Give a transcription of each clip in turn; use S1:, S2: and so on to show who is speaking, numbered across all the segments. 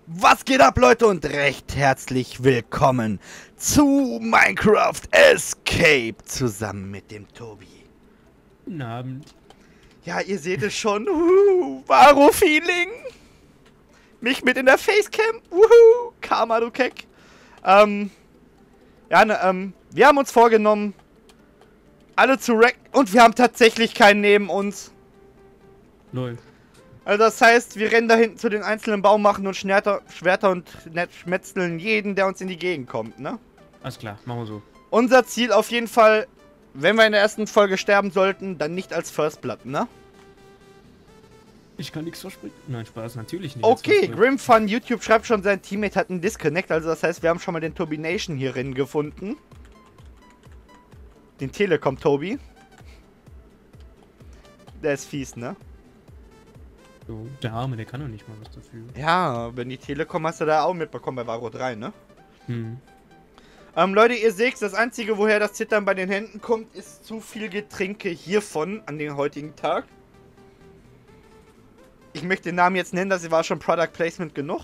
S1: Was geht ab, Leute, und recht herzlich willkommen zu Minecraft Escape zusammen mit dem Tobi.
S2: Guten Abend.
S1: Ja, ihr seht es schon. Varo-Feeling. Mich mit in der Facecam. Karma, du Keck. Wir haben uns vorgenommen, alle zu wrecken, und wir haben tatsächlich keinen neben uns.
S2: Lol.
S1: Also das heißt, wir rennen da hinten zu den einzelnen Baumachen und Schwerter und schmetzeln jeden, der uns in die Gegend kommt, ne?
S2: Alles klar, machen wir so.
S1: Unser Ziel auf jeden Fall, wenn wir in der ersten Folge sterben sollten, dann nicht als First Blood, ne?
S2: Ich kann nichts versprechen. Nein, Spaß, natürlich nicht.
S1: Okay, Grimfun YouTube schreibt schon, sein Teammate hat einen Disconnect, also das heißt, wir haben schon mal den Tobination hierin gefunden. Den Telekom-Tobi. Der ist fies, ne?
S2: So, der Arme, der kann doch nicht mal was dafür.
S1: Ja, wenn die Telekom hast du da auch mitbekommen bei Varo 3, ne?
S2: Hm.
S1: Leute, ihr seht, das Einzige, woher das Zittern bei den Händen kommt, ist zu viel Getränke hiervon an den heutigen Tag. Ich möchte den Namen jetzt nennen, das war schon Product Placement genug.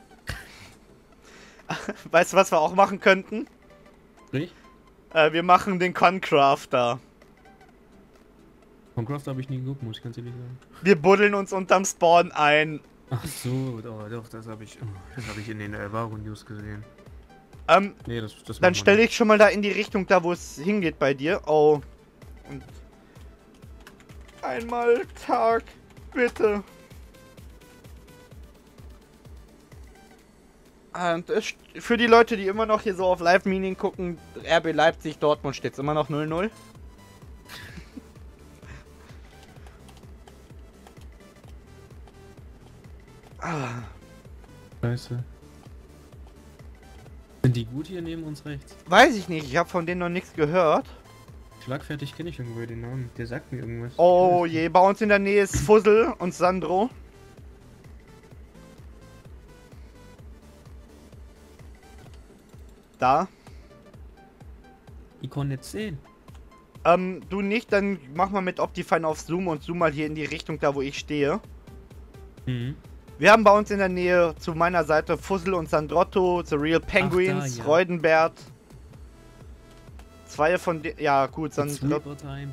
S1: Weißt du, was wir auch machen könnten?
S2: Nicht?
S1: Wir machen den Concrafter.
S2: Von Craft habe ich nie geguckt, muss ich ganz ehrlich sagen.
S1: Wir buddeln uns unterm Spawn ein.
S2: Ach so, doch, das habe ich in den Varo News gesehen. Nee, das
S1: Dann stelle ich schon mal da in die Richtung, da wo es hingeht bei dir. Oh. Und einmal Tag, bitte. Und für die Leute, die immer noch hier so auf Live-Meaning gucken, RB Leipzig, Dortmund steht es immer noch 0-0.
S2: Scheiße. Sind die gut hier neben uns rechts?
S1: Weiß ich nicht, ich habe von denen noch nichts gehört.
S2: Schlagfertig kenne ich irgendwo den Namen. Der sagt mir irgendwas.
S1: Oh je, bei uns in der Nähe ist Fussel und Sandro. Da.
S2: Ich kann nicht sehen.
S1: Du nicht, dann mach mal mit Optifine auf Zoom und zoom mal hier in die Richtung, da wo ich stehe.
S2: Mhm.
S1: Wir haben bei uns in der Nähe zu meiner Seite Fussel und Sandrotto, The Real Penguins,
S2: ja.
S1: Freudenbert. Zwei von denen, ja gut,
S2: Sandrotto.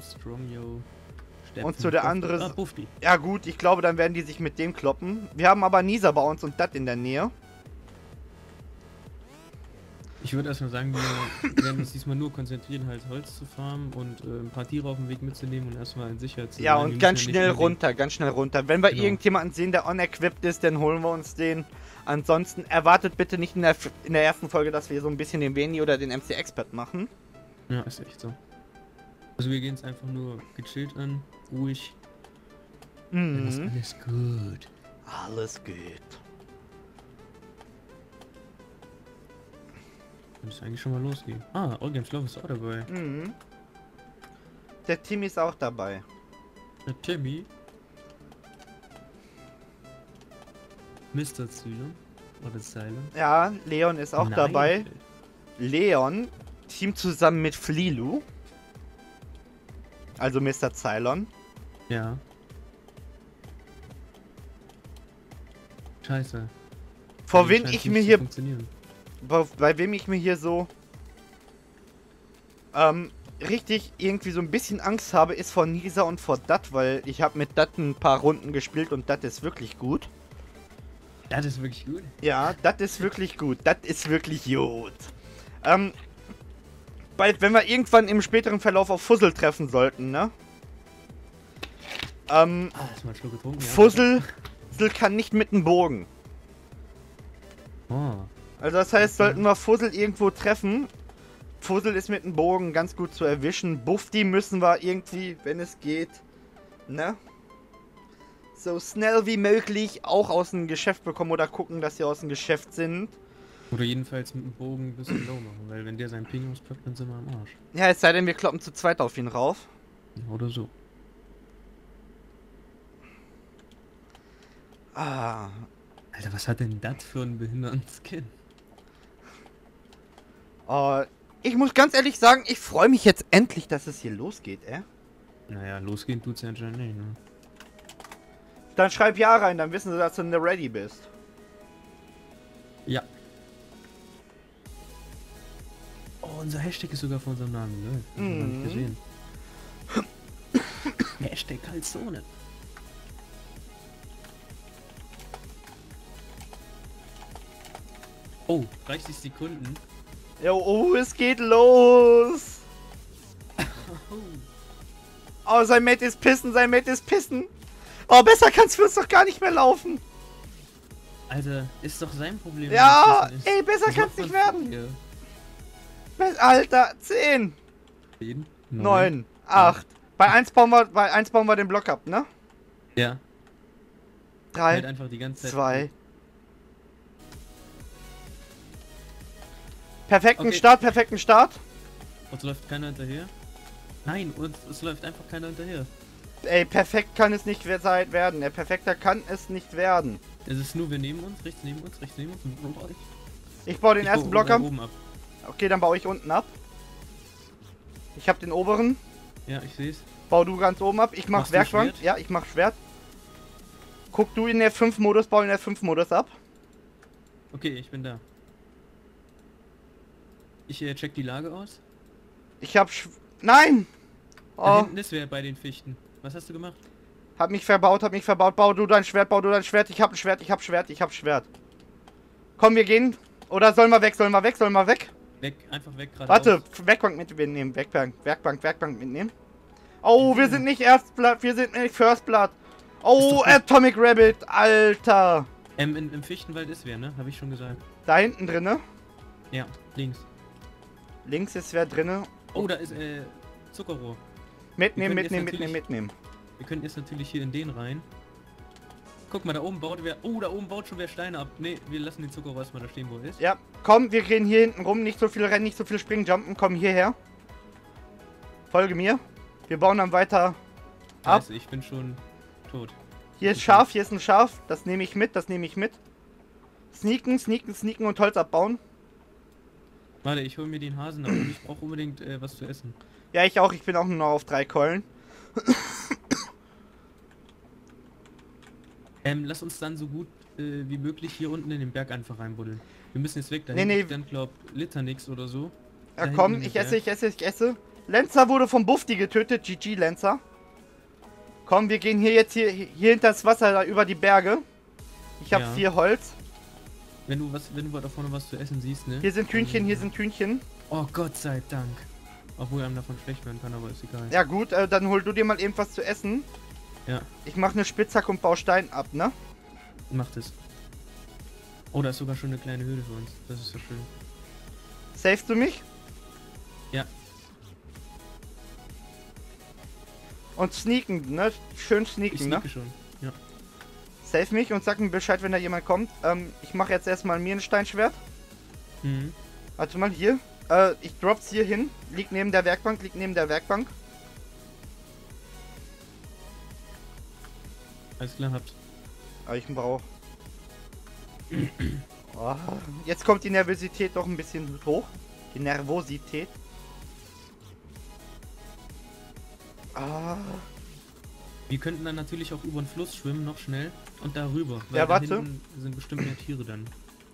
S1: Und zu der anderen.
S2: Bufti.
S1: Ja gut, ich glaube, dann werden die sich mit dem kloppen. Wir haben aber Nisa bei uns und Dat in der Nähe.
S2: Ich würde erstmal sagen, wir werden uns diesmal nur konzentrieren, halt Holz zu farmen und ein paar Tiere auf den Weg mitzunehmen und erstmal in Sicherheit zu sein.
S1: Ja, und ganz schnell runter, ganz schnell runter. Wenn wir irgendjemanden sehen, der unequipped ist, dann holen wir uns den. Ansonsten erwartet bitte nicht in der ersten Folge, dass wir so ein bisschen den Veni oder den MC Expert machen.
S2: Ja, ist echt so. Also wir gehen es einfach nur gechillt an, ruhig. Dann ist alles gut.
S1: Alles gut.
S2: Müsste eigentlich schon mal losgehen. Ah, Organ Schlauch ist auch dabei.
S1: Mhm. Der Timmy ist auch dabei.
S2: Der Timmy. Mr. Zylon. Oder Cylon.
S1: Ja, Leon ist auch dabei. Leon, Team zusammen mit Flilu. Also Mr. Cylon.
S2: Ja. Scheiße.
S1: Vor wem ich mir hier... Bei wem ich mir hier so richtig irgendwie so ein bisschen Angst habe, ist vor Nisa und vor Dat, weil ich habe mit Dat ein paar Runden gespielt und Dat ist wirklich gut.
S2: Das ist wirklich gut?
S1: Ja, Dat ist wirklich gut. Dat ist wirklich gut. Bald, wenn wir irgendwann im späteren Verlauf auf Fussel treffen sollten, ne?
S2: Hast du mal einen Schluck getrunken?
S1: Fussel kann nicht mit dem Bogen.
S2: Oh.
S1: Also das heißt, sollten wir Fussel irgendwo treffen, Fussel ist mit dem Bogen ganz gut zu erwischen. Bufti müssen wir irgendwie, wenn es geht, ne? So schnell wie möglich auch aus dem Geschäft bekommen oder gucken, dass sie aus dem Geschäft sind.
S2: Oder jedenfalls mit dem Bogen ein bisschen low machen, weil wenn der seinen Ping auspackt, dann sind wir am Arsch.
S1: Ja, es sei denn, wir kloppen zu zweit auf ihn rauf.
S2: Oder so.
S1: Ah.
S2: Alter, was hat denn das für einen behinderten Skin?
S1: Ich muss ganz ehrlich sagen, ich freue mich jetzt endlich, dass es hier losgeht,
S2: Naja, losgehen tut's ja anscheinend nicht, ne?
S1: Dann schreib ja rein, dann wissen sie, dass du ready bist.
S2: Ja. Oh, unser Hashtag ist sogar vor unserem Namen, ne? Das haben wir nicht gesehen. Hashtag Calzone. Oh, 30 Sekunden.
S1: Jo, oh, es geht los. Oh, sein Mate ist pissen, sein Mate ist pissen. Oh, besser kann's für uns doch gar nicht mehr laufen.
S2: Alter, ist doch sein Problem.
S1: Ja, ey, besser kann's nicht werden. Alter, 10.
S2: 10,
S1: 9, 8. Bei 1 bauen wir den Block ab, ne?
S2: Ja.
S1: 3,
S2: Halt einfach die ganze Zeit
S1: 2. Perfekten
S2: Okay.
S1: Start, perfekten Start.
S2: Uns läuft keiner hinterher. Nein, es läuft einfach keiner hinterher.
S1: Ey, perfekt kann es nicht werden. Der Perfekter kann es nicht werden.
S2: Es ist nur, wir nehmen uns, rechts neben uns, rechts neben uns.
S1: Ich baue den ersten Block ab.
S2: Oben ab.
S1: Okay, dann baue ich unten ab. Ich habe den oberen.
S2: Ja, ich sehe es.
S1: Bau du ganz oben ab. Ich mach
S2: Machst du
S1: Werkbank.
S2: Schwert?
S1: Ja, ich mach Schwert. Guck du in der 5-Modus, bau in der 5-Modus ab.
S2: Okay, ich bin da. Ich check die Lage aus.
S1: Ich hab Nein!
S2: Da
S1: Oh,
S2: hinten ist wer bei den Fichten. Was hast du gemacht?
S1: hab mich verbaut. Bau du dein Schwert, bau du dein Schwert. Ich hab ein Schwert, ich hab Schwert. Komm, wir gehen. Oder sollen wir weg?
S2: Weg, einfach weg gerade.
S1: Warte, Werkbank mitnehmen. Werkbank mitnehmen. Oh, wir sind nicht Erstblatt, wir sind nicht First Blood. Oh, Atomic Rabbit, Alter.
S2: Im Fichtenwald ist wer, ne? Hab ich schon gesagt.
S1: Da hinten drinne.
S2: Ja, links.
S1: Links ist wer drinne.
S2: Oh, da ist Zuckerrohr.
S1: Mitnehmen.
S2: Wir können jetzt natürlich hier in den rein. Guck mal, da oben baut wer. Oh, da oben baut schon wer Steine ab. Ne, wir lassen den Zuckerrohr erstmal da stehen, wo er ist.
S1: Ja, komm, wir gehen hier hinten rum. Nicht so viel rennen, nicht so viel springen, jumpen. Komm hierher. Folge mir. Wir bauen dann weiter ab.
S2: Scheiße, ich bin schon tot.
S1: Hier ist Schaf, hier ist ein Schaf. Das nehme ich mit. Sneaken und Holz abbauen.
S2: Warte, ich hole mir den Hasen ab und ich brauche unbedingt was zu essen.
S1: Ja, ich auch. Ich bin auch nur noch auf 3 Keulen.
S2: Lass uns dann so gut wie möglich hier unten in den Berg einfach reinbuddeln. Wir müssen jetzt weg, da
S1: Nee,
S2: hinten
S1: nee.
S2: stand, glaub, Litternix oder so.
S1: Ja,
S2: Da
S1: komm,
S2: hinten im
S1: ich esse,
S2: Berg.
S1: ich esse. Lenzer wurde vom Bufti getötet. GG, Lenzer. Komm, wir gehen hier jetzt hier hinter das Wasser, da über die Berge. Ich habe
S2: Ja.
S1: 4 Holz.
S2: Wenn du da vorne was zu essen siehst, ne?
S1: Hier sind Hühnchen,
S2: Oh Gott sei Dank. Obwohl einem davon schlecht werden kann, aber ist egal.
S1: Ja gut, dann hol du dir mal irgendwas zu essen.
S2: Ja,
S1: Ich mache eine Spitzhacke und baue Stein ab, ne?
S2: macht es. Oh, da ist sogar schon eine kleine Höhle für uns. Das ist so schön.
S1: Savest du mich?
S2: Ja.
S1: Und sneaken, ne? Schön
S2: Ich
S1: sneaken, ne?
S2: sneake schon. Ja.
S1: Save mich und sag mir Bescheid, wenn da jemand kommt. Ich mache jetzt erstmal mir ein Steinschwert.
S2: Mhm.
S1: Warte mal, hier. Ich drop's hier hin. Liegt neben der Werkbank,
S2: Alles klar, habt.
S1: Aber ich brauche. Oh, jetzt kommt die Nervosität doch ein bisschen hoch. Die Nervosität. Ah.
S2: Wir könnten dann natürlich auch über den Fluss schwimmen, noch schnell. Und darüber.
S1: Ja,
S2: da
S1: warte.
S2: hinten sind bestimmt mehr Tiere dann.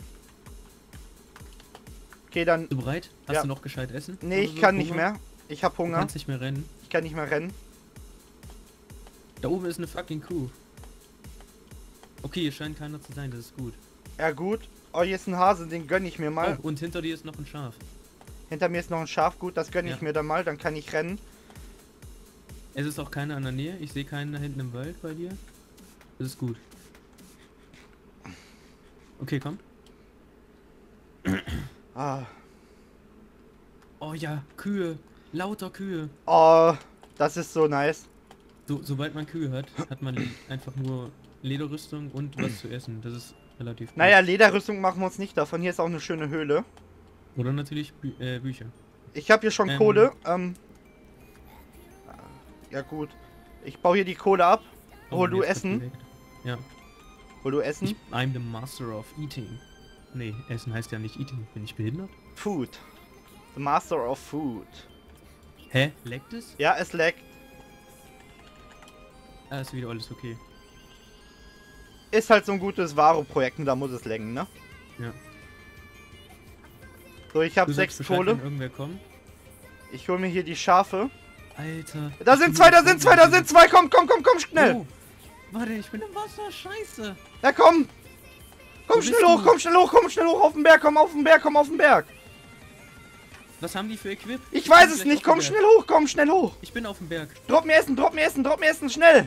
S1: Okay, dann.
S2: Bist du bereit? Hast
S1: Ja.
S2: du noch gescheit essen?
S1: Nee,
S2: Oder
S1: ich
S2: so?
S1: kann nicht
S2: Hunger?
S1: mehr. Ich hab
S2: Du
S1: Hunger.
S2: kannst nicht mehr rennen.
S1: Ich kann nicht mehr rennen.
S2: Da oben ist eine fucking Kuh. Okay, hier scheint keiner zu sein, das ist gut.
S1: Ja gut. Oh, hier ist ein Hase, den gönn ich mir mal.
S2: Oh, und hinter dir ist noch ein Schaf.
S1: Hinter mir ist noch ein Schaf, gut, das gönn ich
S2: Ja.
S1: mir dann mal, dann kann ich rennen.
S2: Es ist auch keiner in der Nähe. Ich sehe keinen da hinten im Wald bei dir. Das ist gut. Okay, komm.
S1: Ah.
S2: Oh ja, Kühe. Lauter Kühe.
S1: Oh, das ist so nice.
S2: Sobald man Kühe hat, hat man einfach nur Lederrüstung und was zu essen. Das ist relativ gut.
S1: Naja, Lederrüstung machen wir uns nicht davon. Hier ist auch eine schöne Höhle.
S2: Oder natürlich Bücher.
S1: Ich habe hier schon Kohle. Ja gut. Ich baue hier die Kohle ab. Hol du
S2: jetzt wird
S1: Essen.
S2: gelegt. Ja.
S1: Hol du Essen.
S2: I'm the master of eating. Nee, Essen heißt ja nicht eating. Bin ich behindert?
S1: Food. The Master of Food.
S2: Hä? Leckt es?
S1: Ja, es leckt.
S2: Ah, ist wieder alles okay.
S1: Ist halt so ein gutes Varo-Projekt und da muss es lecken, ne?
S2: Ja.
S1: So, ich habe
S2: Du
S1: 6
S2: sagst Bescheid,
S1: Kohle.
S2: wenn irgendwer kommt.
S1: Ich hole mir hier die Schafe.
S2: Alter.
S1: Da sind zwei, da sind zwei, da sind zwei. Komm, komm, komm, komm, schnell.
S2: Oh, warte, ich bin im Wasser. Scheiße.
S1: Ja, komm. Komm
S2: Wo bist
S1: schnell hoch,
S2: du?
S1: komm schnell hoch, komm schnell hoch auf den Berg, komm auf den Berg, komm auf den Berg.
S2: Was haben die für Equip?
S1: Ich weiß
S2: bin
S1: es
S2: gleich
S1: nicht,
S2: auf
S1: komm
S2: dem Berg.
S1: schnell hoch, komm schnell hoch.
S2: Ich bin auf dem Berg.
S1: Drop mir Essen, drop mir Essen, drop mir Essen, schnell.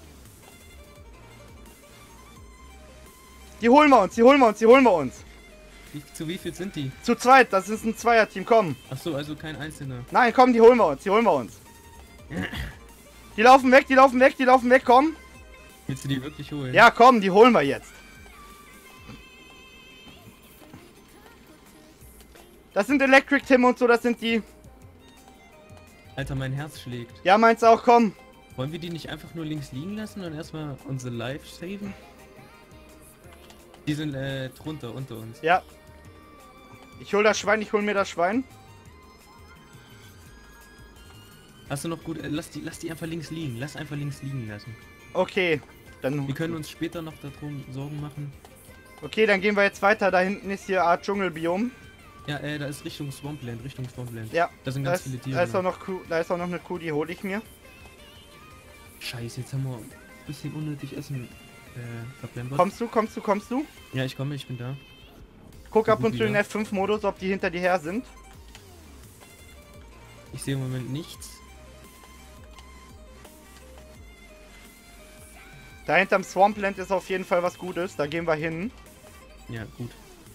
S1: Die holen wir uns, die holen wir uns, die holen wir uns.
S2: Zu wie viel sind die?
S1: Zu zweit, das ist ein Zweierteam, komm.
S2: Achso, also kein einzelner.
S1: Nein, komm, die holen wir uns, die holen wir uns. Die laufen weg, die laufen weg, die laufen weg, komm.
S2: Willst du die wirklich holen?
S1: Ja, komm, die holen wir jetzt. Das sind Electric Tim und so, das sind die.
S2: Alter, mein Herz schlägt.
S1: Ja, meinst du auch, komm.
S2: Wollen wir die nicht einfach nur links liegen lassen und erstmal unsere Life saven? Die sind drunter, unter uns.
S1: Ja. Ich hol das Schwein, ich hol mir das Schwein.
S2: Hast du noch gut... lass die einfach links liegen. Lass einfach links liegen lassen.
S1: Okay, dann.
S2: Wir können uns später noch darum Sorgen machen.
S1: Okay, dann gehen wir jetzt weiter. Da hinten ist hier Art Dschungelbiom.
S2: Ja, da ist Richtung Swampland, Richtung Swampland.
S1: Ja.
S2: Da sind
S1: Da
S2: ganz
S1: ist,
S2: viele Tiere.
S1: da ist auch noch Kuh, da ist auch noch eine Kuh, die hole ich mir.
S2: Scheiße, jetzt haben wir ein bisschen unnötig Essen verplempert.
S1: Kommst du, kommst du, kommst du?
S2: Ja, ich komme, ich bin da.
S1: Guck
S2: So
S1: ab
S2: gut
S1: und zu in
S2: wieder.
S1: F5-Modus, ob die hinter dir her sind.
S2: Ich sehe im Moment nichts.
S1: Da hinterm Swampland ist auf jeden Fall was Gutes. Da gehen wir hin.
S2: Ja, gut.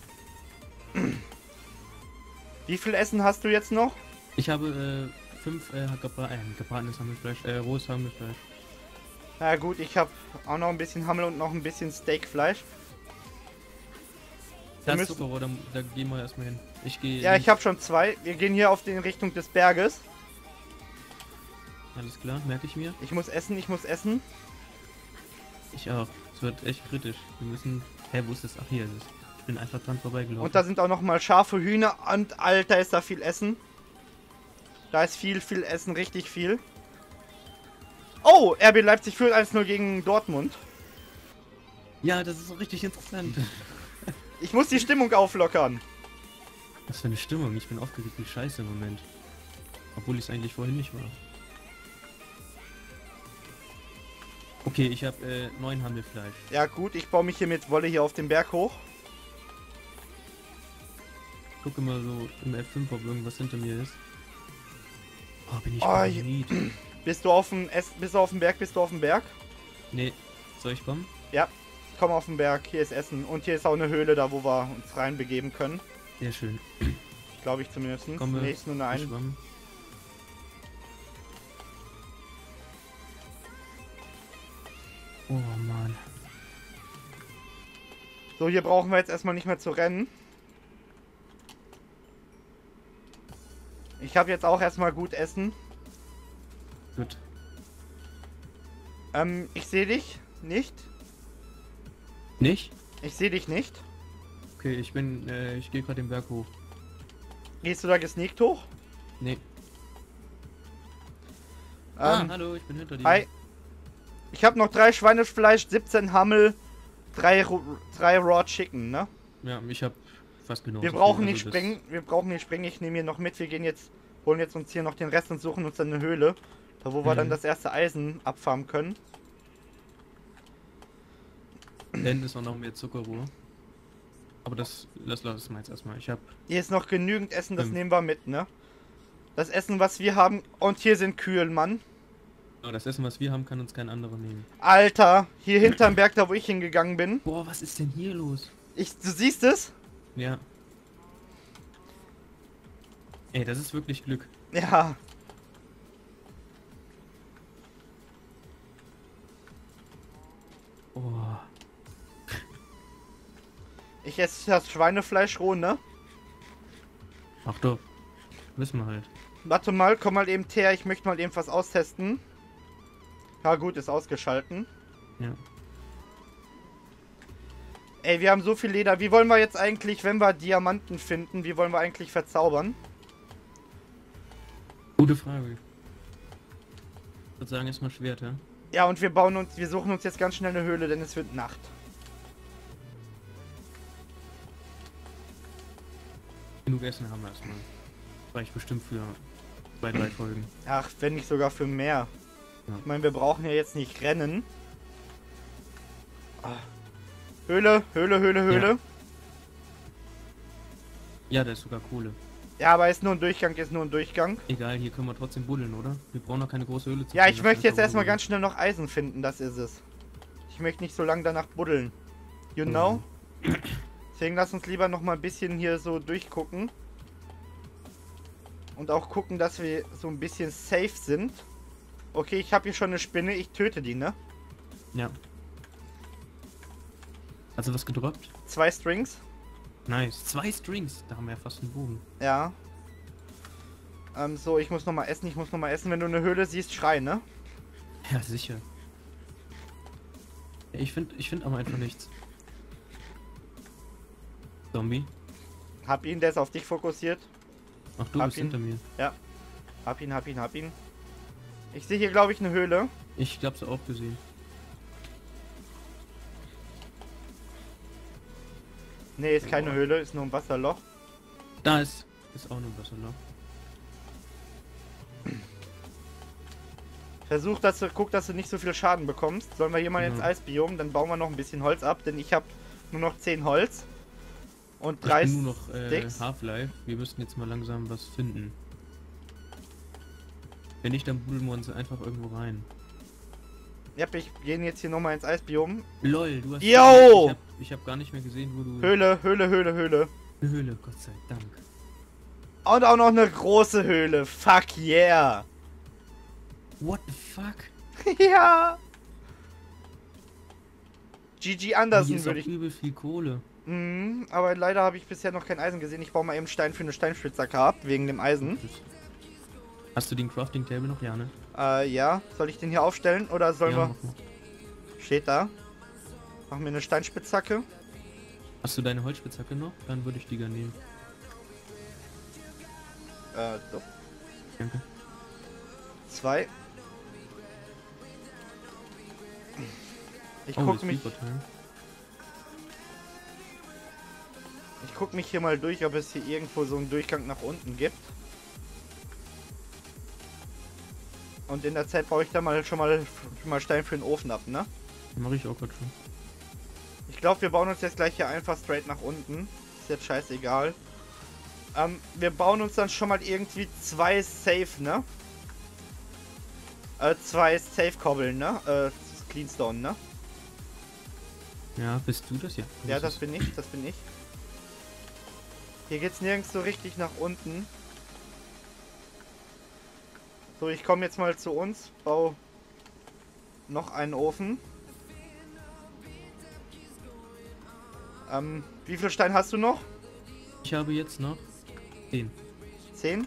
S1: Wie viel Essen hast du jetzt noch?
S2: Ich habe 5 gebratenes Hammelfleisch, rohes Hammelfleisch.
S1: Na gut, ich habe auch noch ein bisschen Hammel und noch ein bisschen Steakfleisch.
S2: Da ist
S1: müssen-
S2: Zuckerrohr, da gehen wir erstmal hin. Ich gehe.
S1: Ja, ich habe schon 2. Wir gehen hier auf die Richtung des Berges.
S2: Alles klar, merke ich mir.
S1: Ich muss essen, ich muss essen.
S2: Ich auch. Es wird echt kritisch. Wir müssen. Hä, wo ist das? Ach, hier ist es. Ich bin einfach dran vorbeigelaufen.
S1: Und da sind auch noch mal Schafe, Hühner und Alter, ist da viel Essen. Da ist viel, viel Essen, richtig viel. Oh, RB Leipzig führt 1-0 gegen Dortmund.
S2: Ja, das ist so richtig interessant.
S1: Ich muss die Stimmung auflockern.
S2: Was für eine Stimmung. Ich bin aufgeregt wie Scheiße im Moment. Obwohl ich es eigentlich vorhin nicht war. Okay, ich habe 9 Hammelfleisch.
S1: Ja gut, ich baue mich hier mit Wolle hier auf den Berg hoch.
S2: Gucke mal so im F5, ob irgendwas hinter mir ist. Oh, bin ich
S1: Oh,
S2: paranoid.
S1: Bist du auf dem bist du auf dem Berg, bist du auf dem Berg?
S2: Nee, soll ich kommen?
S1: Ja, komm auf den Berg, hier ist Essen. Und hier ist auch eine Höhle da, wo wir uns reinbegeben können.
S2: Sehr schön.
S1: Glaube ich zumindest.
S2: Komme,
S1: Nee, ist nur eine
S2: geschwommen. Oh Mann.
S1: So, hier brauchen wir jetzt erstmal nicht mehr zu rennen. Ich habe jetzt auch erstmal gut Essen.
S2: Gut.
S1: Ich sehe dich nicht.
S2: Nicht?
S1: Ich sehe dich nicht.
S2: Okay, ich gehe gerade den Berg hoch.
S1: Gehst du da gesneakt hoch?
S2: Nee.
S1: Ähm,
S2: hallo, ich bin hinter dir.
S1: Hi. Ich habe noch 3 Schweinefleisch, 17 Hammel, 3 Raw Chicken, ne?
S2: Ja, ich habe fast genau.
S1: Wir brauchen nicht springen, ich nehme hier noch mit, wir gehen jetzt, holen jetzt uns hier noch den Rest und suchen uns dann eine Höhle, da wo wir dann das erste Eisen abfarmen können.
S2: Dann ist auch noch mehr Zuckerrohr. Aber das lassen wir jetzt erstmal. Ich habe.
S1: Hier ist noch genügend Essen, das
S2: 5.
S1: nehmen wir mit, ne? Das Essen, was wir haben, und hier sind Kühe, Mann.
S2: Das Essen, was wir haben, kann uns kein anderer nehmen.
S1: Alter, hier hinterm Berg, da wo ich hingegangen bin.
S2: Boah, was ist denn hier los?
S1: Du siehst es?
S2: Ja. Ey, das ist wirklich Glück.
S1: Ja.
S2: Oh.
S1: Ich esse das Schweinefleisch roh, ne?
S2: Ach doch. Wissen wir halt.
S1: Warte mal, komm mal eben her, ich möchte mal eben was austesten. Ja gut, ist ausgeschalten.
S2: Ja.
S1: Ey, wir haben so viel Leder. Wie wollen wir jetzt eigentlich, wenn wir Diamanten finden, wie wollen wir eigentlich verzaubern?
S2: Gute Frage. Ich würde sagen, erstmal Schwert, ja?
S1: Ja, und wir suchen uns jetzt ganz schnell eine Höhle, denn es wird Nacht.
S2: Genug Essen haben wir erstmal. Reicht bestimmt für 2, 3 Folgen.
S1: Ach, wenn nicht sogar für mehr.
S2: Ja.
S1: Ich meine, wir brauchen ja jetzt nicht rennen. Ah. Höhle, Höhle, Höhle, Höhle.
S2: Ja, da ist sogar Kohle.
S1: Ja, aber ist nur ein Durchgang, ist nur ein Durchgang.
S2: Egal, hier können wir trotzdem buddeln, oder? Wir brauchen noch keine große Höhle zu
S1: Ja,
S2: finden,
S1: ich
S2: das
S1: möchte
S2: ist
S1: jetzt erstmal
S2: einfach
S1: ganz schnell noch Eisen finden, das ist es. Ich möchte nicht so lange danach buddeln. You know? Deswegen lass uns lieber noch mal ein bisschen hier so durchgucken. Und auch gucken, dass wir so ein bisschen safe sind. Okay, ich habe hier schon eine Spinne, ich töte die, ne?
S2: Ja. Also was gedroppt?
S1: 2 Strings.
S2: Nice. 2 Strings. Da haben wir ja fast einen Bogen.
S1: Ja. So, ich muss noch mal essen, ich muss noch mal essen. Wenn du eine Höhle siehst, schrei, ne?
S2: Ja, sicher. Ja, ich find aber einfach nichts. Zombie.
S1: Hab ihn, der ist auf dich fokussiert.
S2: Ach, du
S1: Hab
S2: bist
S1: ihn.
S2: hinter mir.
S1: Hab ihn, hab ihn, hab ihn. Ich sehe hier, glaube ich, eine Höhle.
S2: Ich hab's auch gesehen.
S1: Nee, ist keine Höhle, ist nur ein Wasserloch.
S2: Da ist auch nur Wasserloch.
S1: Guck, dass du nicht so viel Schaden bekommst. Sollen wir hier mal ins Eisbiom, dann bauen wir noch ein bisschen Holz ab, denn ich habe nur noch 10 Holz. Und 3
S2: Ich bin nur noch
S1: Sticks.
S2: Half-Life. Wir müssen jetzt mal langsam was finden. Wenn nicht, dann buddeln wir uns einfach irgendwo rein.
S1: Ja, ich gehe jetzt hier nochmal ins Eisbiom.
S2: LOL, du hast...
S1: Yo!
S2: Ich hab gar nicht mehr gesehen, wo du...
S1: Höhle, Höhle, Höhle, Höhle.
S2: Eine Höhle, Gott sei Dank.
S1: Und auch noch eine große Höhle. Fuck yeah.
S2: What the fuck?
S1: Ja. GG
S2: Hier
S1: Andersen
S2: ist
S1: würde
S2: auch
S1: ich...
S2: übel viel Kohle.
S1: aber leider habe ich bisher noch kein Eisen gesehen. Ich baue mal eben Stein für eine Steinspitzhacke ab, wegen dem Eisen.
S2: Hast du den Crafting Table noch? Ja, ne?
S1: Ja. Soll ich den hier aufstellen oder sollen
S2: Ja,
S1: wir...
S2: mach mal.
S1: Steht da. Machen wir eine Steinspitzhacke.
S2: Hast du deine Holzspitzhacke noch? Dann würde ich die gerne nehmen.
S1: So.
S2: Danke.
S1: 2. Ich
S2: Oh,
S1: guck
S2: das
S1: mich...
S2: Creeper-Time.
S1: Ich guck mich hier mal durch, ob es hier irgendwo so einen Durchgang nach unten gibt. Und in der Zeit baue ich da mal schon mal Stein für den Ofen ab, ne?
S2: Mache ich auch gerade schon.
S1: Ich glaube, wir bauen uns jetzt gleich hier einfach straight nach unten. Ist jetzt scheißegal. Wir bauen uns dann schon mal irgendwie 2 Safe, ne? 2 Safe-Kobbeln, ne? Cleanstone, ne?
S2: Ja, bist du das? Ja. du
S1: Ja,
S2: bist
S1: das
S2: es.
S1: bin ich, das bin ich. Hier geht's nirgends so richtig nach unten. So, ich komme jetzt mal zu uns, baue noch einen Ofen. Wie viel Stein hast du noch?
S2: Ich habe jetzt noch 10.
S1: 10?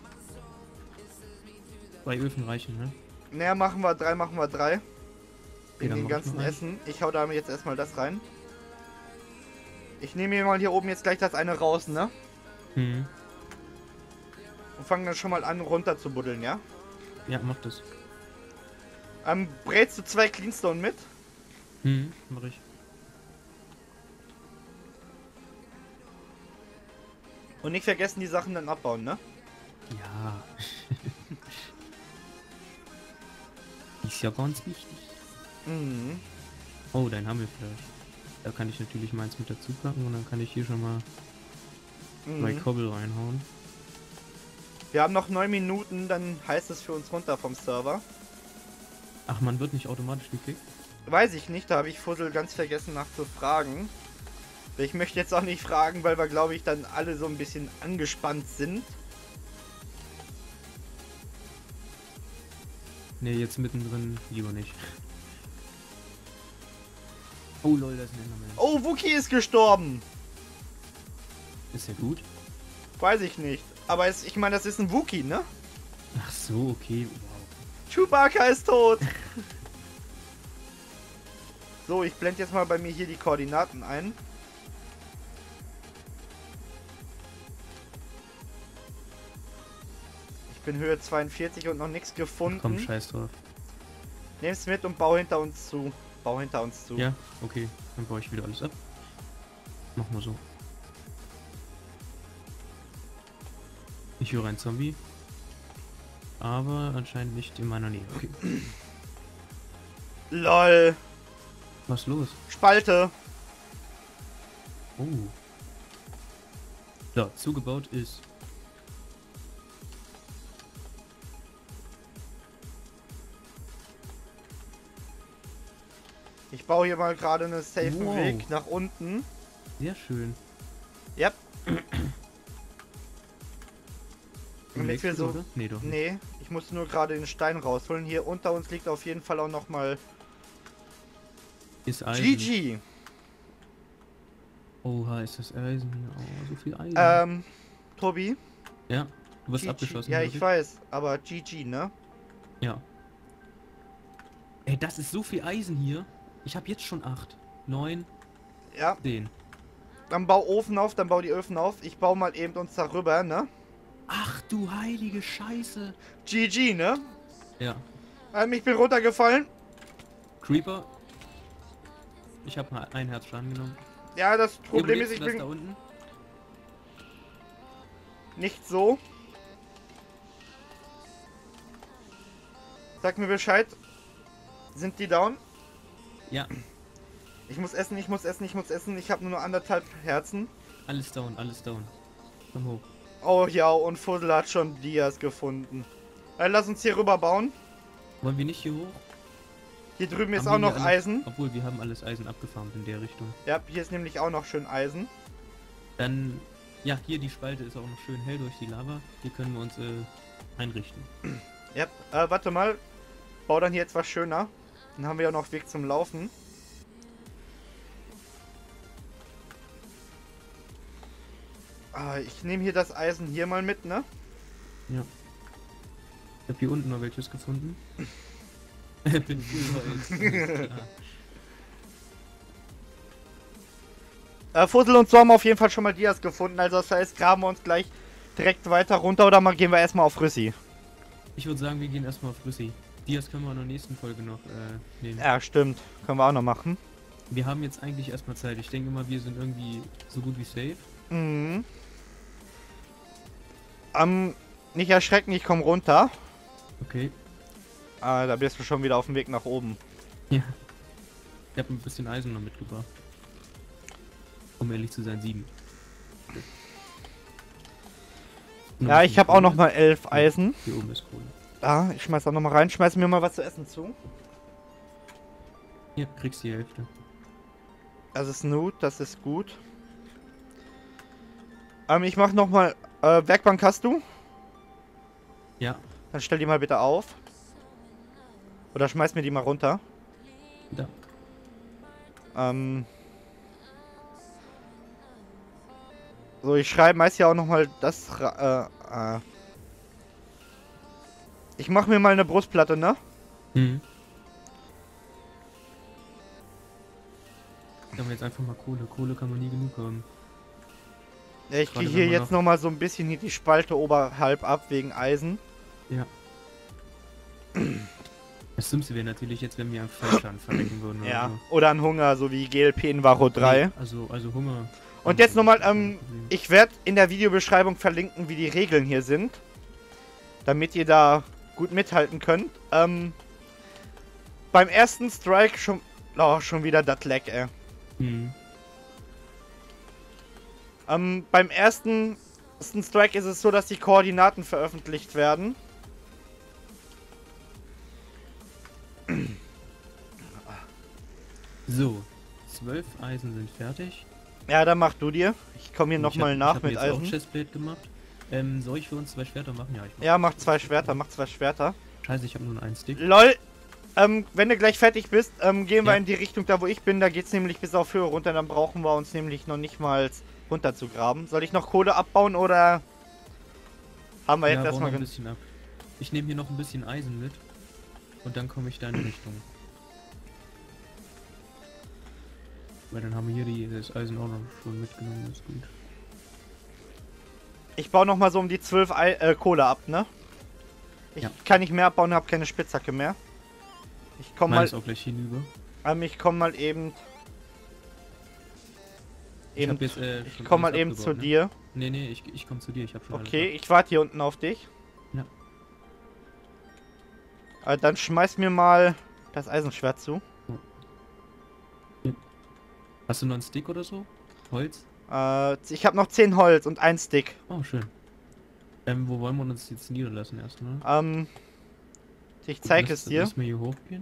S2: 2 Öfen reichen, ne?
S1: Naja, machen wir 3, machen wir 3.
S2: Okay,
S1: In
S2: dann
S1: den
S2: mach ich
S1: ganzen
S2: noch einen.
S1: Essen. Ich hau da jetzt erstmal das rein. Ich nehme mir mal hier oben jetzt gleich das eine raus, ne?
S2: Mhm.
S1: Und fange dann schon mal an runter zu buddeln, ja?
S2: Ja, mach das.
S1: Brätst du 2 Cleanstone mit?
S2: Mhm, mach ich.
S1: Und nicht vergessen, die Sachen dann abbauen, ne?
S2: Ja. Ist ja ganz wichtig.
S1: Mhm.
S2: Oh, dein Hammelfleisch. Da kann ich natürlich meins mit dazu packen und dann kann ich hier schon mal 2 Kobbel reinhauen.
S1: Wir haben noch 9 Minuten, dann heißt es für uns runter vom Server.
S2: Ach, man wird nicht automatisch gekickt?
S1: Weiß ich nicht, da habe ich Fussel ganz vergessen nachzufragen. Ich möchte jetzt auch nicht fragen, weil wir, glaube ich, dann alle so ein bisschen angespannt sind.
S2: Ne, jetzt mittendrin lieber nicht. Oh lol, da ist ein Enderman.
S1: Oh, Wookie ist gestorben!
S2: Ist ja gut.
S1: Weiß ich nicht. Aber ich meine, das ist ein Wookie, ne?
S2: Ach so, okay. Wow.
S1: Chewbacca ist tot! So, ich blende jetzt mal bei mir hier die Koordinaten ein. Ich bin Höhe 42 und noch nichts gefunden.
S2: Ach, komm, scheiß drauf.
S1: Nimm's mit und bau hinter uns zu. Bau hinter uns zu.
S2: Ja, okay. Dann baue ich wieder alles ab. Machen wir so. Ich höre einen Zombie. Aber anscheinend nicht in meiner Nähe. Okay.
S1: LOL.
S2: Was ist los?
S1: Spalte.
S2: Oh. So, zugebaut ist.
S1: Ich baue hier mal gerade einen safen
S2: Wow.
S1: Weg nach unten.
S2: Sehr schön.
S1: Yep.
S2: Du
S1: Damit
S2: legst
S1: wir
S2: du,
S1: so.
S2: oder? Nee, doch nicht.
S1: Nee, ich muss nur gerade den Stein rausholen. Hier unter uns liegt auf jeden Fall auch nochmal
S2: Ist Eisen.
S1: GG.
S2: Oha, ist das Eisen hier. Oh, so viel Eisen.
S1: Tobi?
S2: Ja, du wirst
S1: GG.
S2: abgeschossen.
S1: Ja,
S2: glaub
S1: ich weiß, aber GG, ne?
S2: Ja. Ey, das ist so viel Eisen hier. Ich habe jetzt schon 8, 9,
S1: Ja,
S2: 10.
S1: dann bau Ofen auf, dann bau die Öfen auf. Ich baue mal eben uns darüber, ne?
S2: Ach du heilige Scheiße.
S1: GG, ne?
S2: Ja.
S1: Ich bin runtergefallen.
S2: Creeper. Ich habe mal einen Herzschaden genommen.
S1: Ja, das Problem
S2: Überlebst
S1: ist, ich
S2: du das
S1: bin
S2: da unten?
S1: nicht so. Sag mir Bescheid. Sind die down?
S2: Ja,
S1: Ich muss essen, ich muss essen, ich muss essen. Ich habe nur noch 1,5 Herzen.
S2: alles down, alles down. Komm hoch.
S1: Oh ja, und Fussel hat schon Dias gefunden. Lass uns hier rüber bauen.
S2: Wollen wir nicht hier hoch?
S1: Hier drüben ist
S2: Haben
S1: auch
S2: wir
S1: noch
S2: hier alles-
S1: Eisen.
S2: Obwohl, wir haben alles Eisen abgefarmt in der Richtung.
S1: Ja, hier ist nämlich auch noch schön Eisen.
S2: Dann, ja, hier die Spalte ist auch noch schön hell durch die Lava. Hier können wir uns einrichten.
S1: Ja, warte mal. Bau dann hier jetzt was schöner. Dann haben wir ja noch Weg zum Laufen. Ich nehme hier das Eisen hier mal mit, ne?
S2: Ja. Ich habe hier unten noch welches gefunden. Bin viel Holz.
S1: Fussel und so haben auf jeden Fall schon mal Dias gefunden. Also das heißt, graben wir uns gleich direkt weiter runter oder mal gehen wir erstmal auf Rüssi.
S2: Ich würde sagen, wir gehen erstmal auf Rüssi. Dias können wir in der nächsten Folge noch nehmen.
S1: Ja, stimmt. Können wir auch noch machen.
S2: Wir haben jetzt eigentlich erstmal Zeit. Ich denke mal, wir sind irgendwie so gut wie safe.
S1: Mhm. Nicht erschrecken, ich komme runter.
S2: Okay.
S1: Da bist du schon wieder auf dem Weg nach oben.
S2: Ja. Ich habe ein bisschen Eisen noch mitgebracht. Um ehrlich zu sein, 7.
S1: Ja, ich habe auch noch mal 11 Eisen.
S2: Hier oben ist Kohle.
S1: Ich schmeiß auch noch mal rein. Schmeiß mir mal was zu essen zu.
S2: Hier, kriegst die Hälfte.
S1: Das ist Nut, das ist gut. Ich mach noch mal... Werkbank hast du?
S2: Ja,
S1: Dann stell die mal bitte auf. Oder schmeiß mir die mal runter.
S2: da.
S1: So, ich schreibe meist ja auch noch mal das... Ich mach mir mal eine Brustplatte, ne?
S2: Mhm. Da haben wir jetzt einfach mal Kohle. Kohle kann man nie genug haben.
S1: Ja, ich
S2: Gerade
S1: gehe
S2: wenn
S1: hier
S2: man
S1: jetzt
S2: noch-
S1: noch mal so ein bisschen hier die Spalte oberhalb ab wegen Eisen.
S2: Ja. Das Dümmste wäre natürlich jetzt, wenn wir am Fallschaden verrecken würden. oder
S1: Ja.
S2: so.
S1: Oder an Hunger, so wie GLP in Varo 3.
S2: Nee, also Hunger.
S1: Und jetzt nochmal,
S2: Problem.
S1: ich werde in der Videobeschreibung verlinken, wie die Regeln hier sind. Damit ihr da gut mithalten könnt. Beim ersten Strike schon... Oh, schon wieder das Lag, ey.
S2: Mhm.
S1: Beim ersten Strike ist es so, dass die Koordinaten veröffentlicht werden.
S2: So, 12 Eisen sind fertig.
S1: Ja, dann mach du dir. Ich komme hier nochmal nach
S2: ich hab
S1: mit
S2: mir jetzt auch
S1: Eisen.
S2: Chestplate gemacht. Soll ich für uns 2 Schwerter machen? Ja, ich mach.
S1: Ja, mach 2 Schwerter, mach 2 Schwerter.
S2: Scheiße, ich habe nur einen Stick.
S1: LOL! Wenn du gleich fertig bist, gehen wir
S2: Ja.
S1: in die Richtung da, wo ich bin. Da geht's nämlich bis auf Höhe runter. Dann brauchen wir uns nämlich noch nicht mal runter zu graben. Soll ich noch Kohle abbauen oder haben wir jetzt
S2: Ja, bauen
S1: erstmal...
S2: wir ein bisschen ab. Ich nehme hier noch ein bisschen Eisen mit. Und dann komme ich da in die Richtung. Weil dann haben wir hier das Eisen auch noch schon mitgenommen, das ist gut.
S1: Ich baue noch mal so um die 12 Kohle ab, ne? Ich
S2: Ja.
S1: kann nicht mehr abbauen, habe keine Spitzhacke mehr. Ich komme
S2: Meine
S1: mal,
S2: ist auch gleich hinüber.
S1: ich komme mal eben
S2: Ich hab
S1: eben.
S2: jetzt,
S1: Ich
S2: schon
S1: komm mal
S2: alles
S1: eben
S2: abgebaut,
S1: zu
S2: ne?
S1: dir.
S2: Nee, ich komm zu dir, ich hab schon
S1: Okay, ich warte hier unten auf dich.
S2: Ja.
S1: Dann schmeiß mir mal das Eisenschwert zu.
S2: alles. Hast du noch einen Stick oder so? Holz?
S1: Ich habe noch 10 Holz und 1 Stick.
S2: Oh, schön. Wo wollen wir uns jetzt niederlassen erstmal?
S1: Ich zeige es dir.
S2: Lass mal hier hochgehen.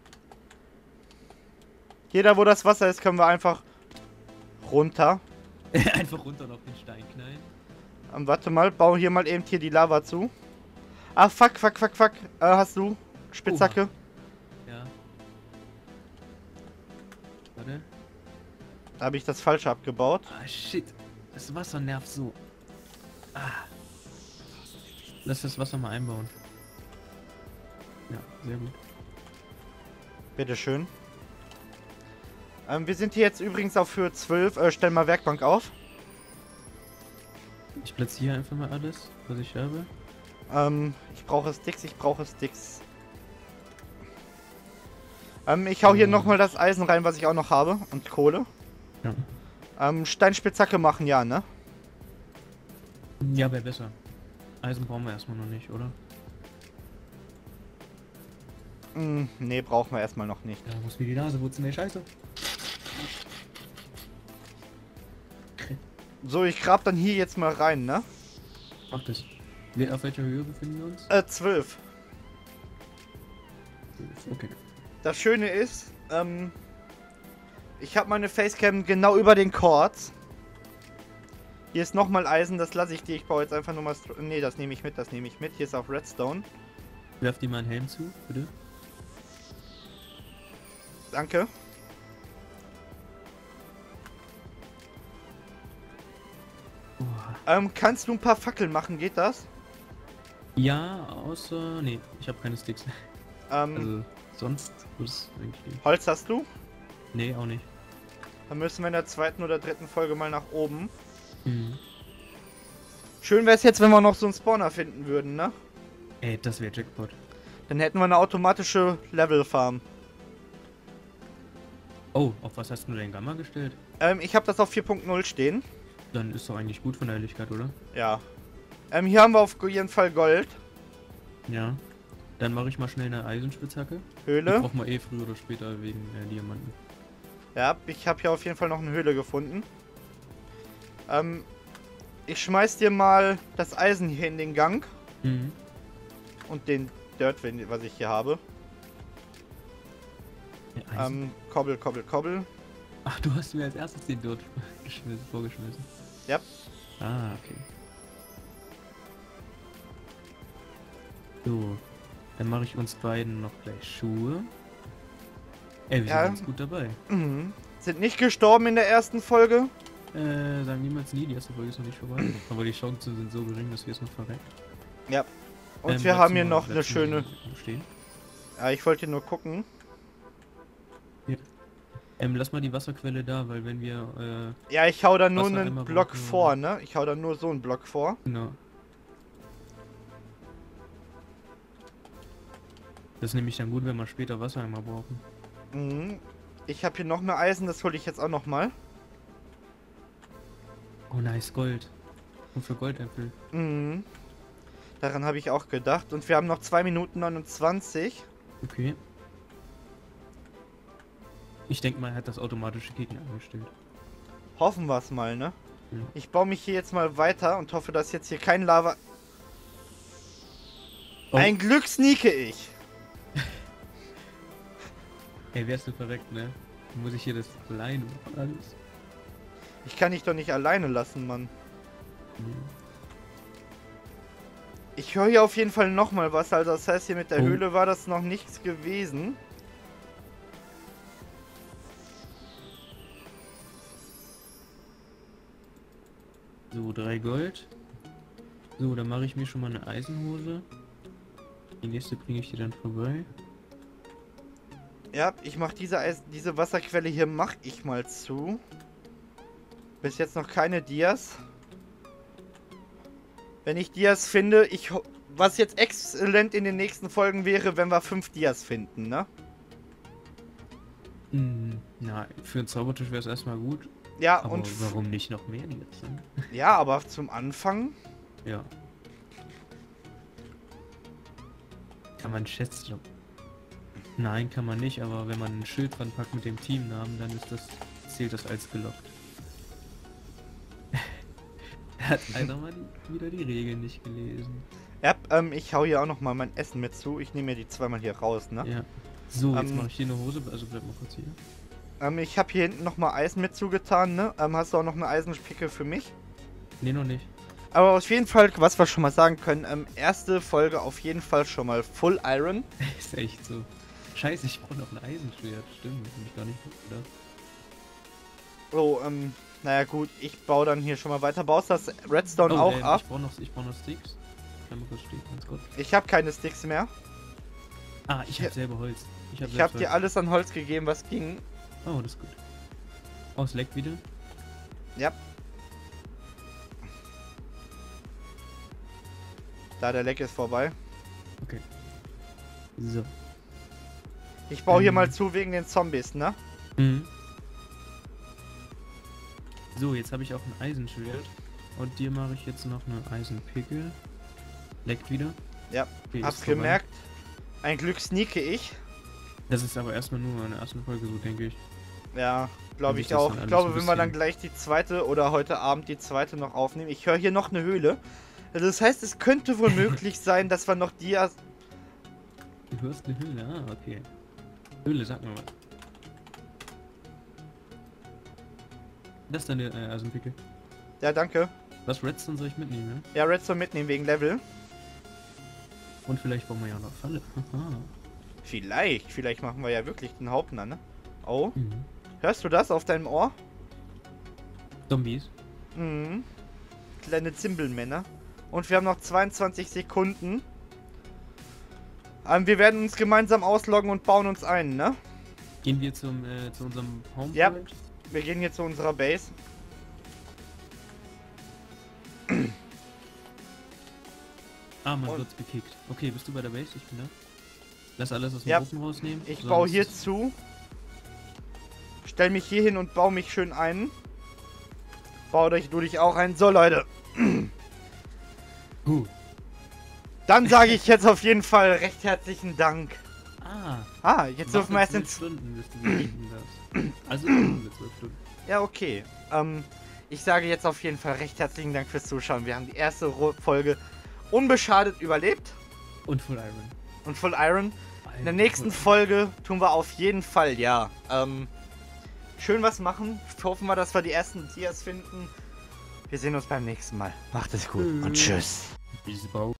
S1: Jeder, wo das Wasser ist, können wir einfach runter.
S2: Einfach runter und auf den Stein knallen.
S1: Warte mal, baue hier mal eben hier die Lava zu. Ah, fuck. Hast du Spitzhacke?
S2: Ja. Warte.
S1: Da habe ich das Falsche abgebaut.
S2: Ah, shit. Das Wasser nervt so. Ah. Lass das Wasser mal einbauen. Ja, sehr gut.
S1: Bitteschön. Wir sind hier jetzt übrigens auf Höhe 12. Stell mal Werkbank auf.
S2: Ich platziere einfach mal alles, was ich habe.
S1: Ich brauche Sticks. Ich hau hier nochmal das Eisen rein, was ich auch noch habe. Und Kohle.
S2: Ja.
S1: Steinspitzhacke machen, ja, ne?
S2: Ja, wäre besser. Eisen brauchen wir erstmal noch nicht, oder?
S1: Nee, brauchen wir erstmal noch nicht.
S2: Ja, muss mir die Nase putzen, ey, scheiße.
S1: So, ich grab dann hier jetzt mal rein, ne?
S2: Mach das. Auf welcher Höhe befinden wir uns?
S1: 12.
S2: Okay.
S1: Das Schöne ist, ich habe meine Facecam genau über den Chords. Hier ist nochmal Eisen, das lasse ich dir. Ich baue jetzt einfach nur mal... Ne, das nehme ich mit. Hier ist auch Redstone.
S2: Werf dir mal einen Helm zu, bitte.
S1: Danke. Kannst du ein paar Fackeln machen, geht das?
S2: Ja, außer... Nee, ich habe keine Sticks. Also, sonst würde es eigentlich gehen.
S1: Holz hast du?
S2: Nee, auch nicht.
S1: Dann müssen wir in der 2. oder 3. Folge mal nach oben.
S2: Mhm.
S1: Schön wäre es jetzt, wenn wir noch so einen Spawner finden würden, ne?
S2: Ey, das wäre Jackpot.
S1: Dann hätten wir eine automatische Level-Farm.
S2: Oh, auf was hast du dein Gamma gestellt?
S1: Ich habe das auf 4.0 stehen.
S2: Dann ist doch eigentlich gut von der Helligkeit, oder?
S1: Ja. Hier haben wir auf jeden Fall Gold.
S2: Ja. Dann mache ich mal schnell eine Eisenspitzhacke.
S1: Höhle.
S2: Die brauchen wir eh früher oder später wegen Diamanten.
S1: Ja, ich habe hier auf jeden Fall noch eine Höhle gefunden. Ich schmeiß dir mal das Eisen hier in den Gang.
S2: Mhm.
S1: Und den Dirt, was ich hier habe.
S2: Ja, Eisen.
S1: Kobbel.
S2: Ach, du hast mir als erstes den Dirt vorgeschmissen.
S1: Ja.
S2: Ah, okay. So. Dann mache ich uns beiden noch gleich Schuhe. Ey, wir sind ganz gut dabei.
S1: Mhm. Sind nicht gestorben in der ersten Folge.
S2: Sagen niemals nie, die erste Folge ist noch nicht vorbei. Aber die Chancen sind so gering, dass wir es noch verrecken.
S1: Ja. Und wir haben hier noch eine schöne...
S2: Stehen.
S1: Ja, ich wollte nur gucken.
S2: Ja. Lass mal die Wasserquelle da, weil wenn wir...
S1: Ja, ich hau da nur
S2: Wasser
S1: einen
S2: einmal
S1: Block
S2: brauchen,
S1: vor, ne? Ich hau da nur so einen Block vor.
S2: Genau. Das ist nämlich dann gut, wenn wir später Wasser einmal brauchen.
S1: Mhm. Ich habe hier noch mehr Eisen, das hole ich jetzt auch noch mal.
S2: Oh, nice, Gold. Und für Goldäpfel.
S1: Mhm. Daran habe ich auch gedacht. Und wir haben noch 2 Minuten 29.
S2: Okay. Ich denke mal, er hat das automatische Gegner eingestellt.
S1: Hoffen wir es mal, ne?
S2: Ja.
S1: Ich baue mich hier jetzt mal weiter und hoffe, dass jetzt hier kein Lava...
S2: Oh.
S1: Ein Glück sneake ich.
S2: Ey, wärst du verreckt, ne? Dann muss ich hier das alleine machen, alles.
S1: Ich kann dich doch nicht alleine lassen, Mann.
S2: Mhm.
S1: Ich höre hier auf jeden Fall nochmal was. Also das heißt, hier mit der
S2: Oh.
S1: Höhle war das noch nichts gewesen.
S2: So, 3 Gold. So, dann mache ich mir schon mal eine Eisenhose. Die nächste bringe ich dir dann vorbei.
S1: Ja, ich mache diese Wasserquelle hier mache ich mal zu. Bis jetzt noch keine Dias. Wenn ich Dias finde, was jetzt exzellent in den nächsten Folgen wäre, wenn wir 5 Dias finden, ne?
S2: Na, für einen Zaubertisch wäre es erstmal gut.
S1: Ja,
S2: Aber
S1: und
S2: warum nicht noch mehr jetzt? Ne?
S1: ja, aber zum Anfang.
S2: Ja. Kann man Schätzchen. Nein, kann man nicht, aber wenn man ein Schild dran packt mit dem Teamnamen, dann zählt das als gelockt. Hat einer mal wieder die Regeln nicht gelesen.
S1: Ja, ich hau hier auch noch mal mein Essen mit zu. Ich nehme mir die zweimal hier raus, ne?
S2: Ja. So, jetzt mache ich hier eine Hose, also bleib mal kurz hier.
S1: Ich habe hier hinten noch mal Eisen mit zugetan, ne? Hast du auch noch eine Eisenspicke für mich?
S2: Nee, noch nicht.
S1: Aber auf jeden Fall, was wir schon mal sagen können, erste Folge auf jeden Fall schon mal Full Iron.
S2: Ist echt so. Scheiße, ich brauche noch ein Eisenschwert. Stimmt, das hab ich gar nicht gedacht.
S1: Oh, naja gut, ich baue dann hier schon mal weiter. Baust das Redstone auch ab?
S2: Ich brauch noch Sticks. Kann mal kurz stehen, ganz kurz.
S1: Ich habe keine Sticks mehr.
S2: Ah, ich habe selber Holz.
S1: Ich habe dir alles an Holz gegeben, was ging.
S2: Oh, das ist gut. Oh, es leckt wieder.
S1: Ja. Da, der Leck ist vorbei.
S2: Okay. So.
S1: Ich baue hier mal zu wegen den Zombies, ne?
S2: Mhm. So, jetzt habe ich auch ein Eisenschwert. Und dir mache ich jetzt noch eine Eisenpickel. Leckt wieder.
S1: Ja,
S2: Okay,
S1: hab's
S2: ist vorbei.
S1: gemerkt. Ein Glück sneake ich.
S2: Das ist aber erstmal nur in der ersten Folge so, denke ich.
S1: Ja, glaube
S2: Wenn
S1: ich
S2: sich das
S1: auch.
S2: dann
S1: Ich
S2: alles
S1: glaube,
S2: ein
S1: wenn wir dann
S2: bisschen-
S1: gleich die zweite oder heute Abend die zweite noch aufnehmen. Ich höre hier noch eine Höhle. Also das heißt, es könnte wohl möglich sein, dass wir noch Dias...
S2: Du hörst eine Höhle, ah, okay. Höhle, sag mal was. Das ist deine Eisenpickel.
S1: Ja, danke.
S2: Was Redstone soll ich mitnehmen,
S1: Ja, Redstone mitnehmen wegen Level.
S2: ja? Und vielleicht brauchen wir ja noch Falle. Haha.
S1: Vielleicht machen wir ja wirklich den Hauptner, ne? Oh,
S2: Mhm.
S1: hörst du das auf deinem Ohr?
S2: Zombies.
S1: Mhm. Kleine Zimbelmänner. Und wir haben noch 22 Sekunden. Wir werden uns gemeinsam ausloggen und bauen uns ein, ne?
S2: Gehen wir zu unserem Home
S1: Ja.
S2: Point?
S1: Wir gehen jetzt zu unserer Base.
S2: Ah, man
S1: Und-
S2: wird's gekickt. Okay, bist du bei der Base? Ich bin da. Lass alles aus dem
S1: Ja.
S2: Ofen rausnehmen.
S1: Ich
S2: sonst-
S1: baue hier zu. Stell mich hier hin und baue mich schön ein. Bau du dich auch ein. So, Leute. Dann sage ich jetzt auf jeden Fall recht herzlichen Dank. Jetzt dürfen wir erst ins...
S2: Stunden, bis du verschwinden darfst. Also über 12 Stunden.
S1: Ja, okay. Ich sage jetzt auf jeden Fall recht herzlichen Dank fürs Zuschauen. Wir haben die erste Folge unbeschadet überlebt.
S2: Und Full Iron.
S1: Und Full Iron. In der nächsten Folge tun wir auf jeden Fall, ja. Schön was machen. Hoffen wir, dass wir die ersten Dias finden. Wir sehen uns beim nächsten Mal. Macht es gut und tschüss.
S2: Bis bald.